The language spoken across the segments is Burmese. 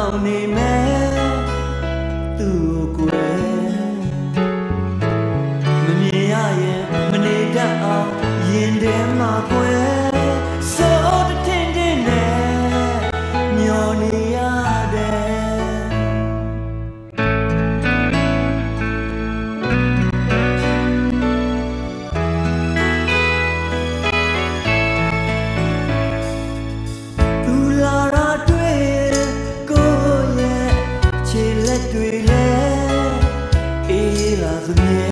ဆောင်နေမယ်သူ့ကိုမမြင်ရရင်မနေတတ်အောင်ရင်ထဲမှာကွယ်စိုးတထင်းထင်းနဲ့မျောနေရတယ်သူလာတာတွေ့ကိုရဲ့ခြေလက်တွေလဲအေးလာစမြဲ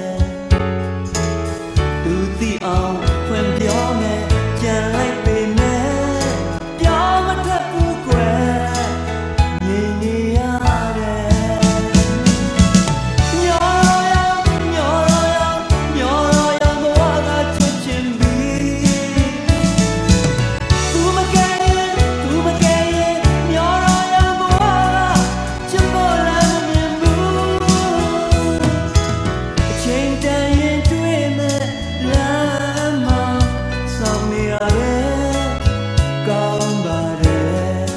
သူသိအောင်ဖွင့်ပြောမယ်ကြံလိုက်ပေမဲ့ပြောမတတ်ဘူးကွယ်နေနေရတယ်မျောရောမျောရောမျောရောဘဝကချစ်ချင်ပြီသူမကဲရင်မျောရောဘဝကချစ်ဖို့လည်းမမြင်ဘူးအချိန်တန်ရင်တွေ့မဲ့လမ်းမှာဆောင်နေရတယ်ကောင်းပါတယ်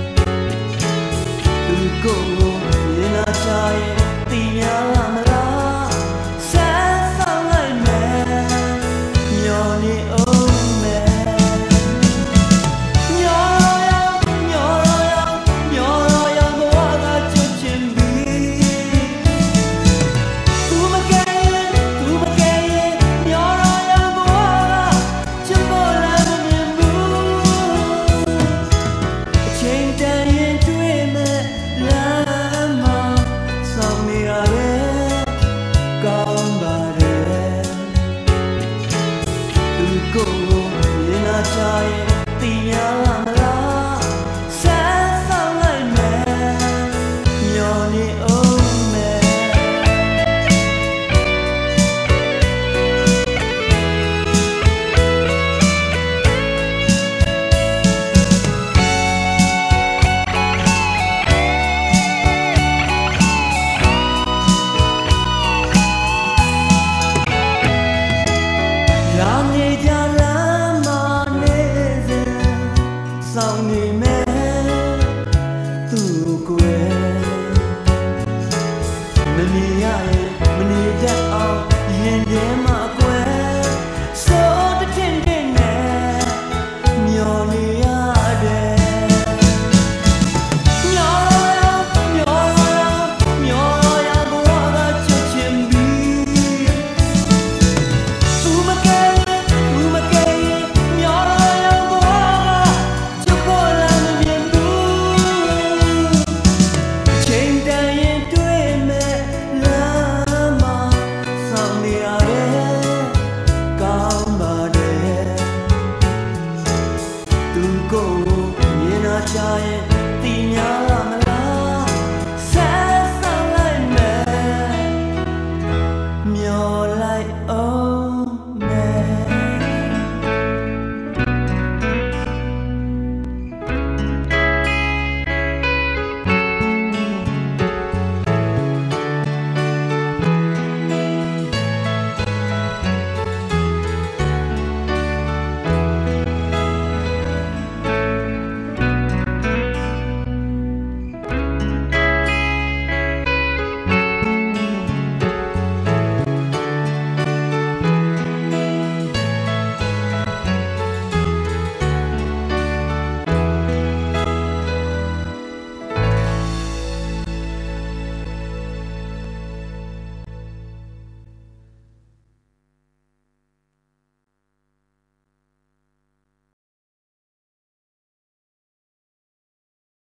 သူကိုယ်ရင်နာချရင်တင်ရမလားဆက်ဆောင်လိုက်မယ်မျောနေအောင်မယ်မျောရောမျောရောဘဝကချစ်ချင်ပြီသူမကဲရင်မျောရောဘဝကချစ်ဖို့လည်းမမြင်ဘူးအချိန်တန်ရင်တွေ့မဲ့လမ်းမှာဆောင်နေရတယ်ကောင်းပါတယ်သူကိုယ်ရင်နာချရင်တင်ရမလားဆက်ဆောင်လိုက်မယ်မျောနေအောင်မယ်လာနေကြလမ်းမှာနေစဉ်ဆောင်နေမယ်သူ့ကိုယ်မမြင်ရရင်မနေတတ်အောင်ရင်ထဲမှာ